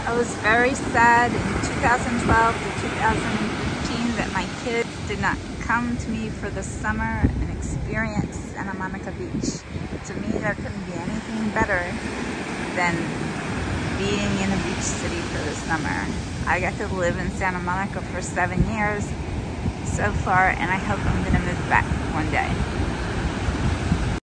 I was very sad in 2012 to 2015 that my kids did not come to me for the summer and experience Santa Monica Beach. To me, there couldn't be anything better than being in a beach city for the summer. I got to live in Santa Monica for 7 years so far, and I hope I'm gonna move back one day.